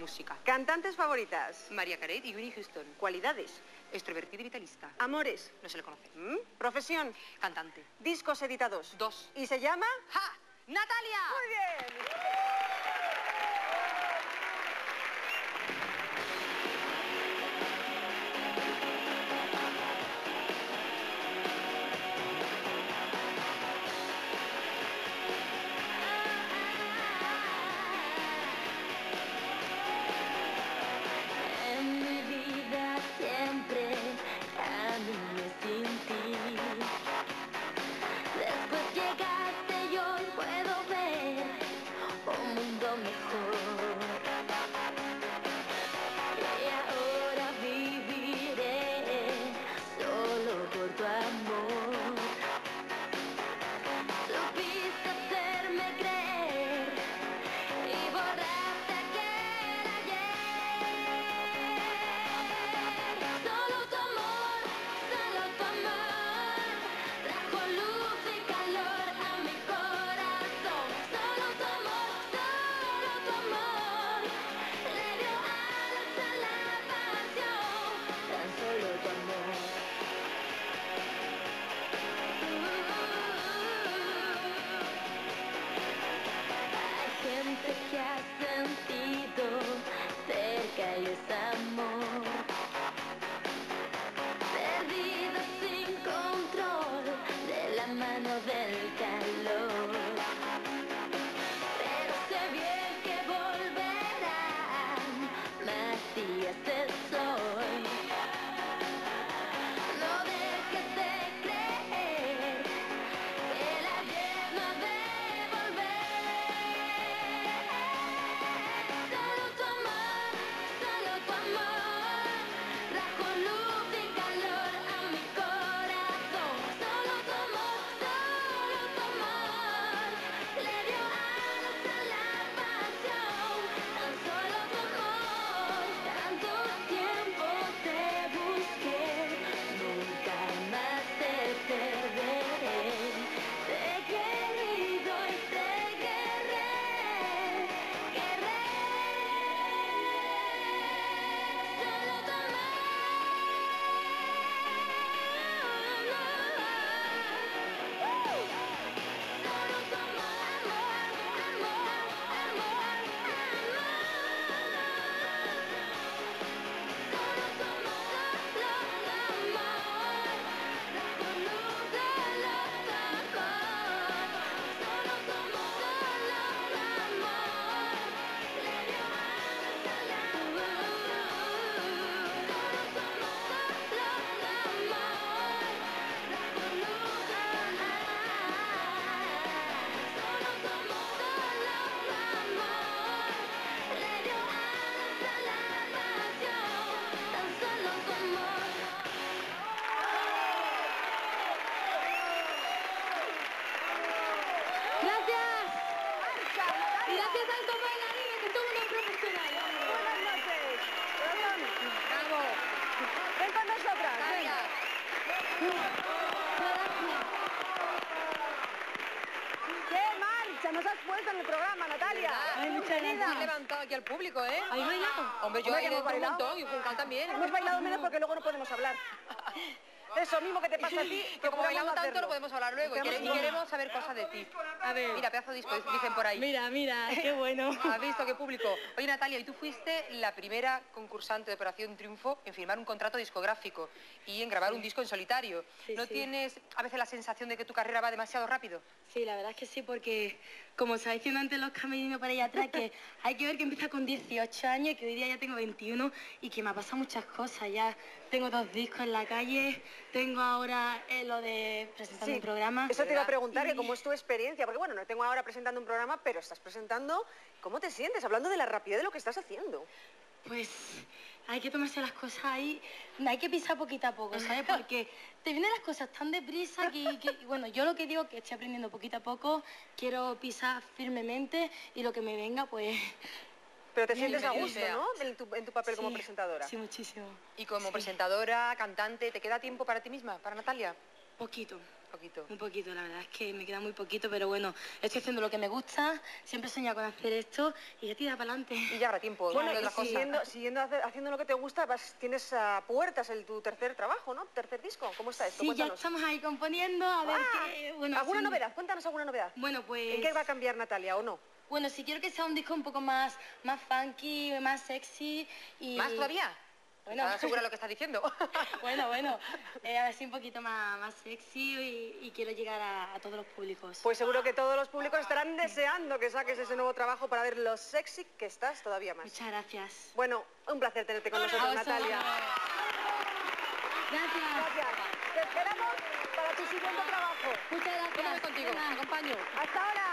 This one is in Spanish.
música. ¿Cantantes favoritas? María Carey y Whitney Houston. ¿Cualidades? Extrovertida y vitalista. ¿Amores? No se le conoce. ¿Profesión? Cantante. ¿Discos editados? 2. ¿Y se llama? ¡Ja! ¡Natalia! ¡Muy bien! En mi vida siempre caminé sin ti. Después llegaste y hoy puedo ver un mundo mejor. Y ahora viviré solo por tu amor. Supiste hacerme creer y borraste aquel ayer. Solo tu amor trajo luz y calor a mi corazón. Solo tu amor le dio alas a la pasión. Tan solo tu amor. Hay gente que ha sentido cerca y es amor. Perdido sin control de la mano del calor. Pero sé bien que volverán más días de sol. No dejes de creer que el ayer no ha de volver. Solo tu amor trajo luz y calor a mi corazón. Solo tu amor le dio alas a la pasión. Tan solo tu amor, tanto tiempo te busqué, nunca más te perderé. Te he querido y te querré. Solo tu Solo tu Gracias. Y gracias a estos bailarines que son unos profesionales. Buenas noches. ¡Bravo! Ven con nosotras. ven. Natalia. ¡Qué marcha nos has puesto en el programa, Natalia! Ay, muchas Has levantado aquí al público, ¿eh? ¿Habéis bailado? Hombre, yo Hombre, ahí que hemos dentro un bailado. montón y Juncal también. Hemos bailado menos porque luego no podemos hablar. Eso mismo que te pasa a ti, Que como bailamos tanto hacerlo. no podemos hablar luego y queremos saber cosas de ti. A ver. Mira, pedazo de disco, dicen por ahí. Mira, qué bueno. ¿Has visto qué público? Oye, Natalia, y tú fuiste la primera concursante de Operación Triunfo en firmar un contrato discográfico y en grabar un disco en solitario. Sí, ¿No sí. tienes a veces la sensación de que tu carrera va demasiado rápido? Sí, la verdad es que sí, porque como estaba diciendo antes los camerinos para allá atrás, que hay que ver que empieza con 18 años y que hoy día ya tengo 21 y que me ha pasado muchas cosas. Ya tengo 2 discos en la calle, tengo ahora lo de presentar un programa. Eso te iba a preguntar, Y- que cómo es tu experiencia, porque bueno, no tengo ahora presentando un programa, pero estás presentando, ¿cómo te sientes? Hablando de la rapidez de lo que estás haciendo. Pues hay que tomarse las cosas ahí, hay que pisar poquito a poco, ¿sabes? Porque te vienen las cosas tan deprisa bueno, yo lo que digo es que estoy aprendiendo poquito a poco, quiero pisar firmemente y lo que me venga, pues... Pero te sientes a bienvenido gusto, sea. ¿no? En tu papel como Sí, presentadora. Sí, muchísimo. Y como Sí. presentadora, cantante, ¿te queda tiempo para ti misma, para Natalia? Poquito. Poquito. Muy poquito, la verdad es que me queda muy poquito, pero bueno, estoy haciendo lo que me gusta, siempre he soñado con hacer esto y ya tira para adelante. Y ya habrá tiempo. Bueno, de y otras cosas. siguiendo haciendo lo que te gusta, tienes a puertas tu tercer trabajo, ¿no? ¿Tercer disco? ¿Cómo está esto? Sí, ya Cuéntanos. estamos ahí componiendo, a ver qué... Bueno, ¿Alguna sí. novedad? Cuéntanos alguna novedad. Bueno, pues... ¿En qué va a cambiar Natalia o no? Bueno, si quiero que sea un disco un poco más funky, más sexy y... ¿Más todavía? Bueno. ¿Estás segura de lo que estás diciendo? Bueno, así un poquito más sexy y quiero llegar a todos los públicos. Pues seguro que todos los públicos estarán deseando que saques ese nuevo trabajo para ver lo sexy que estás todavía más. Muchas gracias. Bueno, un placer tenerte con A nosotros, vosotros. Natalia. Gracias. Gracias. Te esperamos para tu siguiente trabajo. Muchas gracias. Yo me voy contigo, Venga. te acompaño. Hasta ahora.